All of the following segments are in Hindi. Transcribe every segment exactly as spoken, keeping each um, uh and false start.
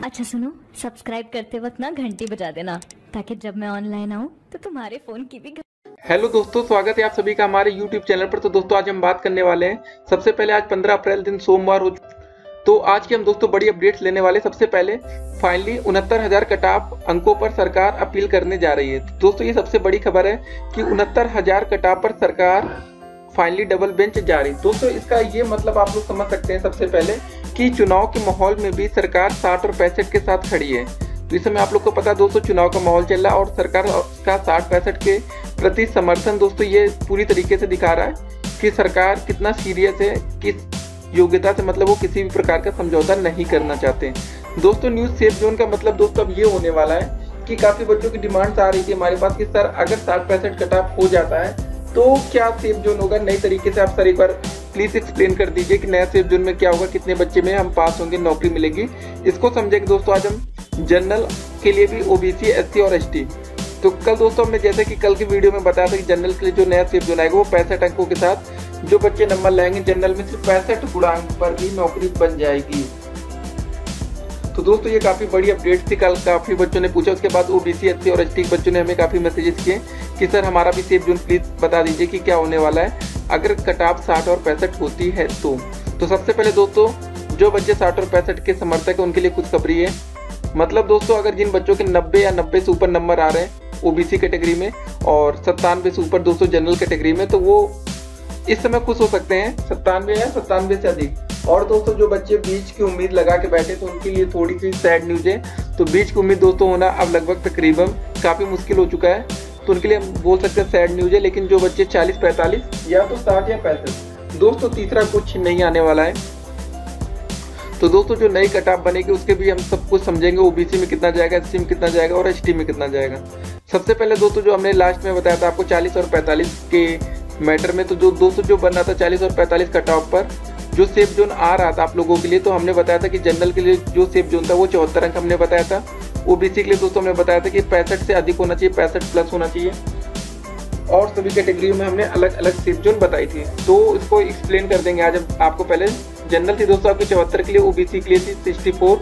अच्छा सुनो, सब्सक्राइब करते वक्त ना घंटी बजा देना ताकि जब मैं ऑनलाइन आऊँ तो तुम्हारे फोन की भी। हेलो दोस्तों, स्वागत है आप सभी का हमारे यूट्यूब चैनल पर। तो दोस्तों आज हम बात करने वाले हैं, सबसे पहले आज पंद्रह अप्रैल दिन सोमवार हो, तो आज की हम दोस्तों बड़ी अपडेट्स लेने वाले। सबसे पहले फाइनली उनहत्तर हजार कटाप अंकों पर सरकार अपील करने जा रही है। तो दोस्तों ये सबसे बड़ी खबर है कि उनहत्तर हजार कटाप पर सरकार फाइनली डबल बेंच जारी। दोस्तों इसका ये मतलब आप लोग समझ सकते हैं सबसे पहले कि चुनाव के माहौल में भी सरकार साठ और पैंसठ के साथ खड़ी है। तो इस समय आप लोग को पता है दोस्तों चुनाव का माहौल चल रहा है और सरकार का साठ पैंसठ के प्रति समर्थन दोस्तों ये पूरी तरीके से दिखा रहा है कि सरकार कितना सीरियस है, किस योग्यता से मतलब वो किसी भी प्रकार का समझौता नहीं करना चाहते। दोस्तों न्यूज सेफ जोन का मतलब दोस्तों अब ये होने वाला है कि काफी बच्चों की डिमांड्स आ रही थी हमारे पास कि सर अगर साठ पैंसठ कट ऑफ हो जाता है तो क्या सेफ जोन होगा। नई तरीके से आप सर एक बार प्लीज एक्सप्लेन कर दीजिए कि नया सेफ जोन में क्या होगा, कितने बच्चे में हम पास होंगे, नौकरी मिलेगी। इसको समझेंगे दोस्तों आज हम जनरल के लिए भी, ओबीसी, एससी और एसटी। तो कल दोस्तों हमने जैसे कि कल की वीडियो में बताया था कि जनरल के लिए जो नया सेफ जोन आएगा वो पैंसठ अंकों के साथ जो बच्चे नंबर लाएंगे जनरल में सिर्फ पैंसठ गुणांक पर भी नौकरी बन जाएगी। तो दोस्तों ये काफी बड़ी अपडेट थी, कल काफी बच्चों ने पूछा। उसके बाद ओबीसी, एससी और एसटी बच्चों ने हमें काफी मैसेजेस किए कि सर हमारा भी सेफ जोन प्लीज बता दीजिए कि क्या होने वाला है अगर कटाप साठ और पैंसठ होती है तो। तो सबसे पहले दोस्तों जो बच्चे साठ और पैंसठ के समर्थक है उनके लिए खुशखबरी है। मतलब दोस्तों अगर जिन बच्चों के नब्बे या नब्बे से ऊपर नंबर आ रहे हैं ओबीसी कैटेगरी में और सत्तानवे से ऊपर दोस्तों जनरल कैटेगरी में, तो वो इस समय खुश हो सकते हैं, सत्तानवे या सत्तानवे से अधिक। और दोस्तों जो बच्चे बीच की उम्मीद लगा के बैठे तो उनके लिए थोड़ी सी सैड न्यूज है। तो बीच की उम्मीद दोस्तों होना अब लगभग तकरीबन काफी मुश्किल हो चुका है, तो उनके लिए हम बोल सकते हैं सैड न्यूज है। लेकिन जो बच्चे चालीस पैंतालीस या तो साठ या पैंसठ, दोस्तों तीसरा कुछ नहीं आने वाला है। तो दोस्तों जो नई कट ऑफ बनेगी उसके भी हम सब कुछ समझेंगे, ओबीसी में कितना जाएगा, एससी में कितना जाएगा और एसटी में कितना जाएगा। सबसे पहले दोस्तों जो हमने लास्ट में बताया था आपको चालीस और पैंतालीस के मैटर में, तो जो दोस्तों जो बन रहा था चालीस और पैंतालीस कट ऑफ पर जो सेफ जोन आ रहा था आप लोगों के लिए, तो हमने बताया था कि जनरल के लिए जो सेफ जोन था वो चौहत्तर अंक हमने बताया था। ओबीसी के लिए दोस्तों हमने बताया था कि पैंसठ से अधिक होना चाहिए, पैंसठ प्लस होना चाहिए। और सभी कैटेगरियों में हमने अलग अलग सेफ जोन बताई थी, तो इसको एक्सप्लेन कर देंगे आज आपको। पहले जनरल थी दोस्तों आपकी चौहत्तर के लिए, ओबीसी के लिए थी सिक्सटी फोर।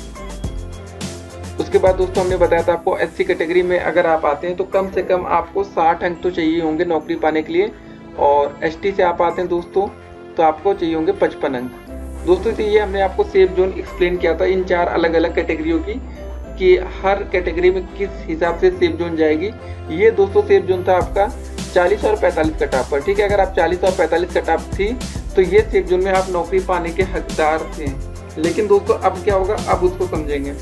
उसके बाद दोस्तों हमने बताया था आपको एससी कैटेगरी में अगर आप आते हैं तो कम से कम आपको साठ अंक तो चाहिए होंगे नौकरी पाने के लिए, और एसटी से आप आते हैं दोस्तों तो आपको चाहिए होंगे पचपन अंक। दोस्तों तो ये हमने आपको सेफ जोन एक्सप्लेन किया था इन चार अलग अलग कैटेगरियों की कि हर कैटेगरी में किस हिसाब से सेफ जोन जाएगी। ये दोस्तों सेफ जोन था आपका चालीस और पैंतालीस कट ऑफ पर, ठीक है। अगर आप चालीस और पैंतालीस कट ऑफ थी तो ये सेफ जोन में आप नौकरी पाने के हकदार थे। लेकिन दोस्तों अब क्या होगा, अब उसको समझेंगे।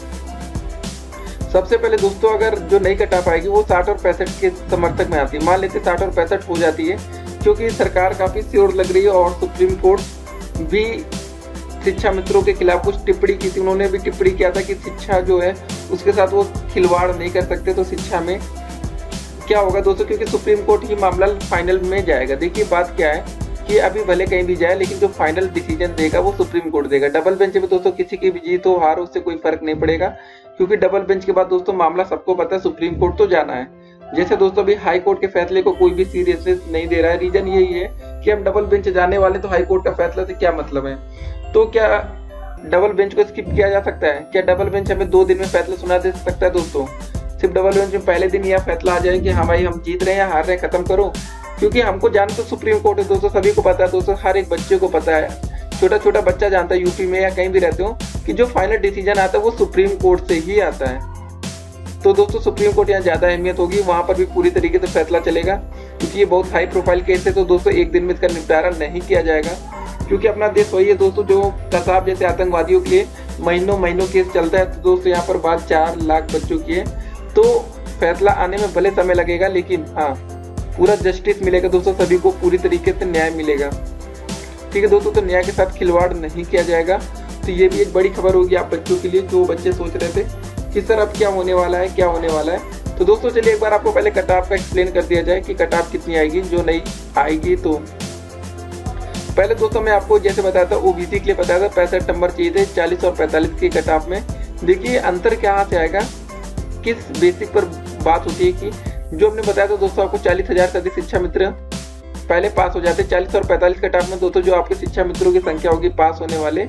सबसे पहले दोस्तों अगर जो नई कट ऑफ आएगी वो साठ और पैंसठ के समर्थक में आती है। मान लेते साठ और पैंसठ हो जाती है क्योंकि सरकार काफी श्योर लग रही है और सुप्रीम कोर्ट भी शिक्षा मित्रों के खिलाफ कुछ टिप्पणी की थी। उन्होंने भी टिप्पणी किया था कि शिक्षा जो है उसके साथ वो खिलवाड़ नहीं कर सकते। तो शिक्षा में क्या होगा दोस्तों, क्योंकि सुप्रीम कोर्ट ही मामला फाइनल में जाएगा। देखिए बात क्या है कि अभी भले कहीं भी जाए लेकिन जो फाइनल डिसीजन देगा वो सुप्रीम कोर्ट देगा। डबल बेंच में दोस्तों किसी की भी जीत हो हार उससे कोई फर्क नहीं पड़ेगा, क्योंकि डबल बेंच के बाद दोस्तों मामला सबको पता है सुप्रीम कोर्ट तो जाना है। जैसे दोस्तों अभी हाई कोर्ट के फैसले को कोई भी सीरियसनेस नहीं दे रहा है। रीजन यही है कि हम डबल बेंच जाने वाले, तो हाई कोर्ट का फैसला से क्या मतलब है। तो क्या डबल बेंच को स्किप किया जा सकता है? क्या डबल बेंच हमें दो दिन में फैसला सुना दे सकता है दोस्तों? सिर्फ डबल बेंच में पहले दिन यह फैसला आ जाए कि हाँ भाई हम जीत रहे हैं या हार रहे हैं, खत्म करो। क्योंकि हमको जान तो सुप्रीम कोर्ट है दोस्तों, सभी को पता है दोस्तों, हर एक बच्चे को पता है, छोटा छोटा बच्चा जानता है यूपी में या कहीं भी रहते हो कि जो फाइनल डिसीजन आता है वो सुप्रीम कोर्ट से ही आता है। तो दोस्तों सुप्रीम कोर्ट यहाँ ज्यादा अहमियत होगी, वहां पर भी पूरी तरीके से फैसला चलेगा क्योंकि ये बहुत हाई प्रोफाइल केस है। तो दोस्तों एक दिन में इसका निपटारा नहीं किया जाएगा, क्योंकि अपना देश वही है दोस्तों जो कसाब जैसे आतंकवादियों के लिए महीनों महीनों केस चलता है। तो दोस्तों यहाँ पर बात चार लाख बच्चों की है, तो फैसला आने में भले समय लगेगा लेकिन हाँ पूरा जस्टिस मिलेगा दोस्तों, सभी को पूरी तरीके से न्याय मिलेगा, ठीक है दोस्तों। तो न्याय के साथ खिलवाड़ नहीं किया जाएगा। तो ये भी एक बड़ी खबर होगी आप बच्चों के लिए जो बच्चे सोच रहे थे कि सर अब क्या होने वाला है, क्या होने वाला है। तो दोस्तों चलिए एक बार आपको पहले कट ऑफ का एक्सप्लेन कर दिया जाए कि कट ऑफ कितनी आएगी जो नई आएगी। तो पहले दोस्तों मैं आपको जैसे बताया था ओबीसी के लिए बताया था पैंसठ नंबर चाहिए थे चालीस और पैंतालीस के कट ऑफ में। देखिए अंतर क्या से आएगा, किस बेसिक पर बात होती है कि जो हमने बताया था दोस्तों आपको चालीस हजार से अधिक शिक्षा मित्र पहले पास हो जाते। चालीस और पैंतालीस कट ऑफ में दोस्तों जो आपके शिक्षा मित्रों की संख्या होगी पास होने वाले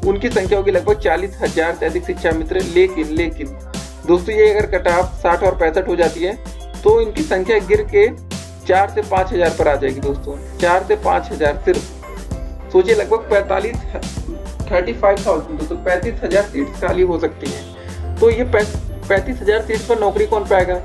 उनकी संख्या होगी लगभग चालीस हजार से अधिक शिक्षा मित्र। लेकिन लेकिन दोस्तों ये अगर कट ऑफ साठ और पैंसठ हो जाती है तो इनकी संख्या गिर के चार से पाँच हजार पर आ जाएगी दोस्तों, चार से पाँच हजार सिर्फ। सोचिए लगभग पैंतालीस थर्टी फाइव थाउजेंड दोस्तों पैंतीस हजार सीट खाली हो सकती है। तो ये पैंतीस हजार सीट पर नौकरी कौन पाएगा?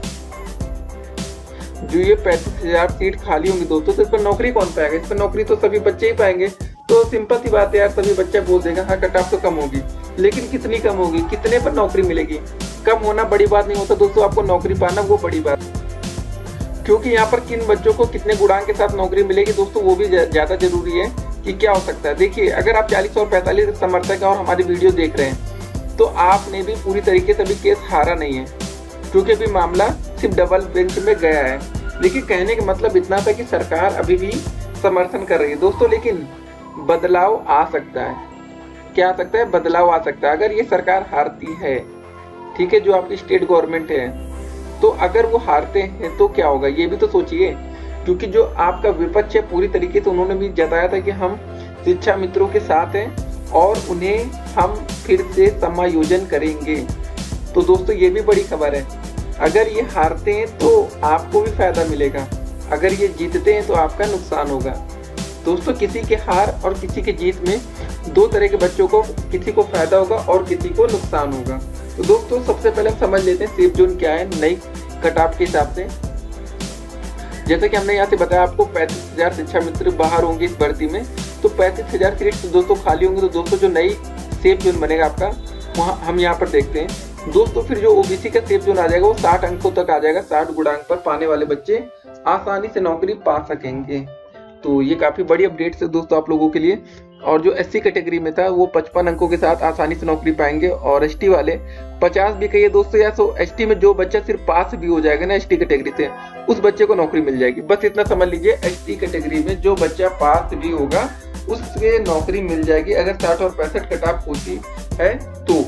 जो ये पैंतीस हजार सीट खाली होंगी दोस्तों तो इस पर नौकरी कौन पाएगा? इस पर नौकरी तो सभी बच्चे ही पाएंगे। तो सिंपल सी बात है यार, सभी बच्चे बोल देगा हाँ कट ऑफ तो कम होगी, लेकिन कितनी कम होगी, कितने पर नौकरी मिलेगी? कम होना बड़ी बात नहीं होता दोस्तों, आपको नौकरी पाना वो बड़ी बात। क्योंकि यहाँ पर किन बच्चों को कितने गुणांक के साथ नौकरी मिलेगी दोस्तों वो भी ज्यादा जरूरी है कि क्या हो सकता है। देखिए अगर आप चालीस और पैंतालीस समर्थक और हमारी वीडियो देख रहे हैं तो आपने भी पूरी तरीके से अभी केस हारा नहीं है, क्योंकि अभी मामला सिर्फ डबल बेंच में गया है। लेकिन कहने का मतलब इतना था कि सरकार अभी भी समर्थन कर रही है दोस्तों, लेकिन बदलाव आ सकता है। क्या आ सकता है? बदलाव आ सकता है। अगर ये सरकार हारती है, ठीक है, जो आपकी स्टेट गवर्नमेंट है, तो अगर वो हारते हैं तो क्या होगा ये भी तो सोचिए। क्योंकि जो आपका विपक्ष है पूरी तरीके से उन्होंने भी जताया था कि हम शिक्षा मित्रों के साथ हैं और उन्हें हम फिर से समायोजन करेंगे। तो दोस्तों ये भी बड़ी खबर है, अगर ये हारते हैं तो आपको भी फायदा मिलेगा, अगर ये जीतते हैं तो आपका नुकसान होगा। दोस्तों किसी के हार और किसी के जीत में दो तरह के बच्चों को, किसी को फायदा होगा और किसी को नुकसान होगा। तो दोस्तों सबसे पहले हम समझ लेते हैं सेफ जोन क्या है नई कट ऑफ के हिसाब से। जैसे कि हमने यहाँ से बताया आपको पैंतीस हजार शिक्षा मित्र बाहर होंगे इस भर्ती में, तो पैंतीस हजार सीट दोस्तों खाली होंगे। तो दोस्तों जो नई सेफ जोन बनेगा आपका, वहाँ हम यहाँ पर देखते हैं दोस्तों, फिर जो ओबीसी का सेफ जोन आ जाएगा वो साठ अंकों तक आ जाएगा। साठ गुणांक पर पाने वाले बच्चे आसानी से नौकरी पा सकेंगे। तो ये काफी बड़ी अपडेट है दोस्तों आप लोगों के लिए। और जो एससी कैटेगरी में था वो पचपन अंकों के साथ आसानी से नौकरी पाएंगे, और एसटी वाले पचास भी कहिए दोस्तों, या सो एसटी में जो बच्चा सिर्फ पास भी हो जाएगा ना एसटी कैटेगरी से, उस बच्चे को नौकरी मिल जाएगी। बस इतना समझ लीजिए, एसटी कैटेगरी में जो बच्चा पास भी होगा उसके नौकरी मिल जाएगी अगर साठ और पैंसठ कट ऑफ होती है तो।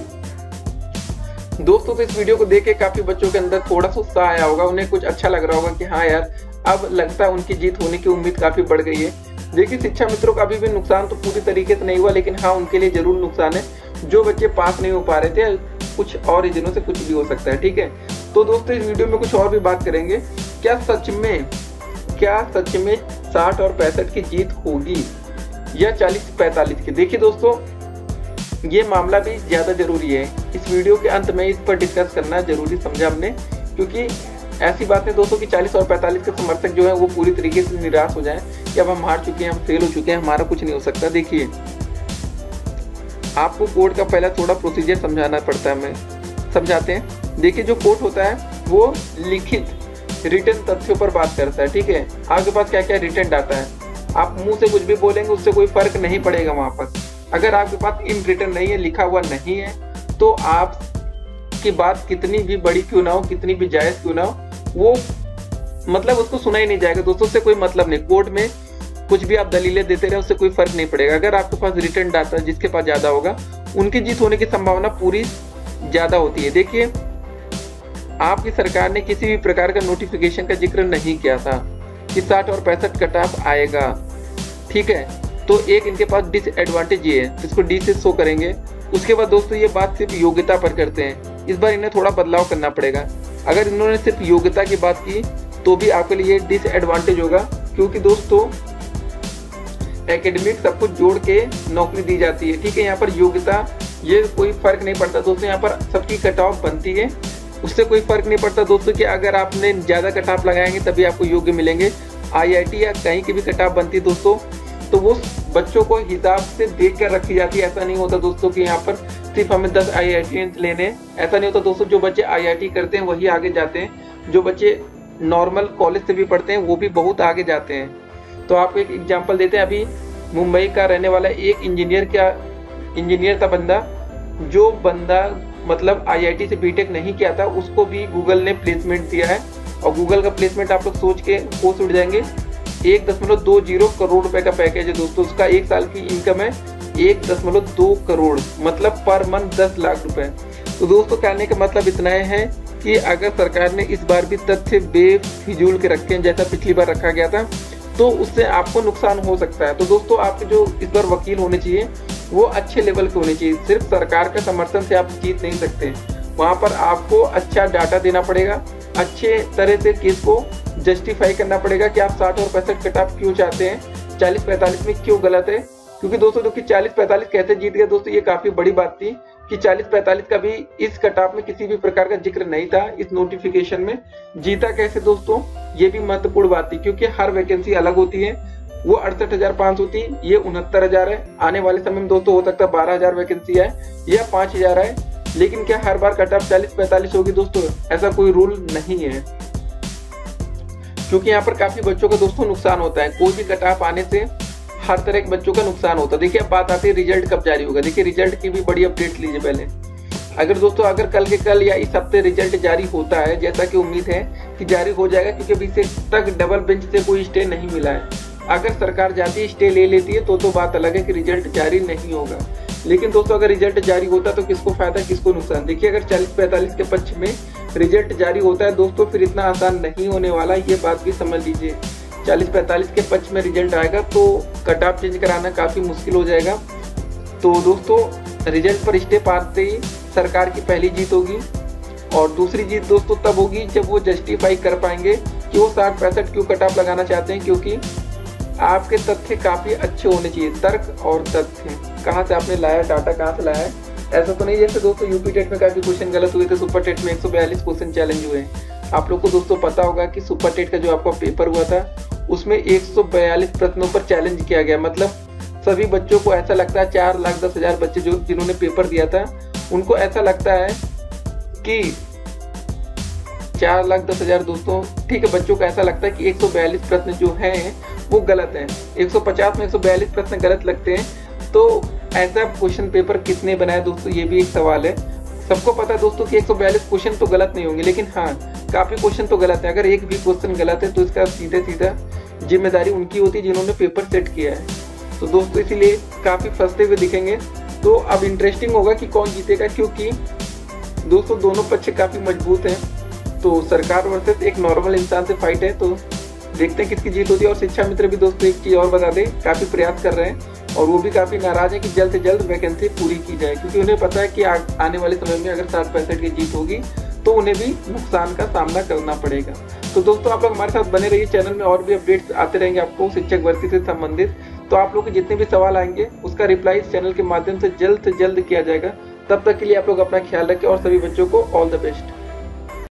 दोस्तों तो इस वीडियो को देख के काफी बच्चों के अंदर थोड़ा सा उत्साह आया होगा, उन्हें कुछ अच्छा लग रहा होगा कि हाँ यार अब लगता है उनकी जीत होने की उम्मीद काफी बढ़ गई है। देखिए शिक्षा मित्रों का अभी भी नुकसान तो पूरी तरीके से नहीं हुआ, लेकिन हाँ उनके लिए जरूर नुकसान है। जो बच्चे पास नहीं हो पा रहे थे, कुछ और रीजनों से कुछ भी हो सकता है, ठीक है। तो दोस्तों इस वीडियो में कुछ और भी बात करेंगे। क्या सच में क्या सच में साठ और पैंसठ की जीत होगी या चालीस पैंतालीस की? देखिए दोस्तों ये मामला भी ज्यादा जरूरी है, इस वीडियो के अंत में इस पर डिस्कस करना जरूरी समझा हमने, क्योंकि ऐसी बात है दोस्तों कि चालीस और पैंतालीस के समर्थक जो है वो पूरी तरीके से निराश हो जाएं कि अब हम हार चुके हैं, हम फेल हो चुके हैं, हमारा कुछ नहीं हो सकता। देखिए आपको कोर्ट का पहला थोड़ा प्रोसीजर समझाना पड़ता है, हमें समझाते हैं। देखिए जो कोर्ट होता है वो लिखित रिटर्न तथ्यों पर बात करता है, ठीक है। आपके पास क्या क्या रिटर्न डाटा है, आप मुंह से कुछ भी बोलेंगे उससे कोई फर्क नहीं पड़ेगा वहां पर। अगर आपके पास इन रिटर्न नहीं है, लिखा हुआ नहीं है, तो आप की बात कितनी भी बड़ी क्यों ना हो, कितनी भी जायज क्यों ना हो, वो मतलब उसको सुना ही नहीं जाएगा दोस्तों, उससे कोई मतलब नहीं। कोर्ट में कुछ भी आप दलीलें देते रहे उससे कोई फर्क नहीं पड़ेगा। अगर आपके पास रिटर्न डाटा जिसके पास ज्यादा होगा उनकी जीत होने की संभावना पूरी ज्यादा होती है। देखिए आपकी सरकार ने किसी भी प्रकार का नोटिफिकेशन का जिक्र नहीं किया था कि साठ और पैंसठ कट ऑफ आएगा, ठीक है। तो एक इनके पास डिसएडवांटेज ये है, इसको डी से शो करेंगे। उसके बाद दोस्तों ये बात सिर्फ योग्यता पर करते हैं, इस बार इन्हें थोड़ा बदलाव करना पड़ेगा। अगर इन्होंने सिर्फ योग्यता की बात की तो भी आपके लिए डिसएडवांटेज होगा, क्योंकि दोस्तों एकेडमिक सब कुछ जोड़ के नौकरी दी जाती है, ठीक है। यहाँ पर योग्यता ये कोई फर्क नहीं पड़ता दोस्तों, यहाँ पर सबकी कट ऑफ बनती है, उससे कोई फर्क नहीं पड़ता दोस्तों कि अगर आपने ज्यादा कट ऑफ लगाएंगे तभी आपको योग्य मिलेंगे। आई आई टी या कहीं की भी कट ऑफ बनती है दोस्तों, तो वो बच्चों को हिसाब से देख कर रखी जाती है। ऐसा नहीं होता दोस्तों कि यहाँ पर सिर्फ हमें दस आई आई टी लेने, ऐसा नहीं होता दोस्तों। जो बच्चे आई आई टी करते हैं वही आगे जाते हैं, जो बच्चे नॉर्मल कॉलेज से भी पढ़ते हैं वो भी बहुत आगे जाते हैं। तो आपको एक एग्जांपल देते हैं। अभी मुंबई का रहने वाला एक इंजीनियर का इंजीनियर था बंदा, जो बंदा मतलब आई आई टी से बी टेक नहीं किया था, उसको भी गूगल ने प्लेसमेंट दिया है। और गूगल का प्लेसमेंट आप लोग सोच के होश उड़ जाएंगे, एक दशमलव दो जीरो करोड़ रुपए का पैकेज है दोस्तों। उसका एक साल की इनकम है एक दशमलव दो करोड़, मतलब पर मंथ दस लाख रुपए। तो दोस्तों कहने का मतलब इतना है कि अगर सरकार ने इस बार भी तथ्य बेफिजूल के रखे हैं जैसा पिछली बार रखा गया था, तो उससे आपको नुकसान हो सकता है। तो दोस्तों आपके जो इस बार वकील होने चाहिए वो अच्छे लेवल के होने चाहिए। सिर्फ सरकार का समर्थन से आप जीत नहीं सकते, वहाँ पर आपको अच्छा डाटा देना पड़ेगा, अच्छे तरह से केस को जस्टिफाई करना पड़ेगा कि आप साठ और पैंसठ कट ऑफ क्यों चाहते हैं, चालीस पैंतालीस में क्यों गलत है। क्योंकि दोस्तों जो कि चालीस पैंतालीस कैसे जीत गए दोस्तों, ये काफी बड़ी बात थी कि चालीस पैंतालीस का भी इस कट ऑफ में किसी भी प्रकार का जिक्र नहीं था इस नोटिफिकेशन में। जीता कैसे दोस्तों, ये भी महत्वपूर्ण बात थी, क्योंकि हर वैकेंसी अलग होती है। वो अड़सठ हजार पाँच सौ थी, ये उनहत्तर हजार है। आने वाले समय में दोस्तों हो सकता है बारह हजार वैकेंसी है या पांच हजार है, लेकिन क्या हर बार कट ऑफ चालीस पैंतालीस होगी दोस्तों, ऐसा कोई रूल नहीं है। क्योंकि यहाँ पर काफी बच्चों का दोस्तों नुकसान होता है, कोई भी कट ऑफ आने से हर तरह के बच्चों का नुकसान होता है। देखिए अब बात आती है रिजल्ट कब जारी होगा। देखिए रिजल्ट की भी बड़ी अपडेट लीजिए पहले। अगर दोस्तों अगर कल के कल या इस हफ्ते रिजल्ट जारी होता है, जैसा कि उम्मीद है कि जारी हो जाएगा, क्योंकि अभी से तक डबल बेंच से कोई स्टे नहीं मिला है। अगर सरकार जाती स्टे ले लेती है तो तो बात अलग है कि रिजल्ट जारी नहीं होगा। लेकिन दोस्तों अगर रिजल्ट जारी होता तो किसको फायदा किसको नुकसान। देखिए अगर चालीस पैंतालीस के पक्ष में रिजल्ट जारी होता है दोस्तों, फिर इतना आसान नहीं होने वाला, ये बात भी समझ लीजिए। चालीस पैंतालीस के पक्ष में रिजल्ट आएगा तो कट ऑफ चेंज कराना काफी मुश्किल हो जाएगा। तो दोस्तों रिजल्ट पर स्टे पाते ही सरकार की पहली जीत होगी, और दूसरी जीत दोस्तों तब होगी जब वो जस्टिफाई कर पाएंगे कि वो साठ पैंसठ क्यों कट ऑफ लगाना चाहते हैं। क्योंकि आपके तथ्य काफी अच्छे होने चाहिए, तर्क और तथ्य, कहाँ से आपने लाया, डाटा कहाँ से लाया है। ऐसा तो नहीं जैसे दोस्तों यूपी टेट में काफी क्वेश्चन गलत हुए थे, सुपर टेट में एक सौ बयालीस क्वेश्चन चैलेंज हुए। आप लोग को दोस्तों पता होगा कि सुपर टेट का जो आपका पेपर हुआ था उसमें एक सौ बयालीस प्रश्नों पर चैलेंज किया गया। मतलब सभी बच्चों को ऐसा लगता है, चार लाख दस हजार बच्चे जो जिन्होंने पेपर दिया था उनको ऐसा लगता है कि चार लाख दस हजार दोस्तों ठीक है, बच्चों को ऐसा लगता है कि एक सौ बयालीस प्रश्न जो हैं वो गलत हैं। एक सौ पचास में एक सौ बयालीस प्रश्न गलत लगते हैं, तो ऐसा क्वेश्चन पेपर किसने बनाया दोस्तों, ये भी एक सवाल है। सबको पता है दोस्तों कि एक सौ बयालीस क्वेश्चन तो गलत नहीं होंगे, लेकिन हाँ काफी क्वेश्चन तो गलत है। अगर एक भी क्वेश्चन गलत है तो इसका सीधे सीधा जिम्मेदारी उनकी होती है जिन्होंने पेपर सेट किया है। तो दोस्तों इसीलिए काफी फंसते हुए दिखेंगे। तो अब इंटरेस्टिंग होगा कि कौन जीतेगा, क्योंकि दोस्तों दोनों पक्ष काफी मजबूत हैं। तो सरकार वर्सेस एक नॉर्मल इंसान से फाइट है, तो देखते हैं किसकी जीत होती है। और शिक्षा मित्र भी दोस्तों एक चीज और बता दें, काफी प्रयास कर रहे हैं और वो भी काफी नाराज है कि जल्द से जल्द वैकेंसी पूरी की जाए, क्योंकि उन्हें पता है कि आने वाले समय में अगर साठ पैंसठ की जीत होगी तो उन्हें भी नुकसान का सामना करना पड़ेगा। तो दोस्तों आप लोग हमारे साथ बने रहिए, चैनल में और भी अपडेट्स आते रहेंगे आपको शिक्षक भर्ती से संबंधित। तो आप लोग के जितने भी सवाल आएंगे उसका रिप्लाई इस चैनल के माध्यम से जल्द से जल्द किया जाएगा। तब तक के लिए आप लोग अपना ख्याल रखें और सभी बच्चों को ऑल द बेस्ट।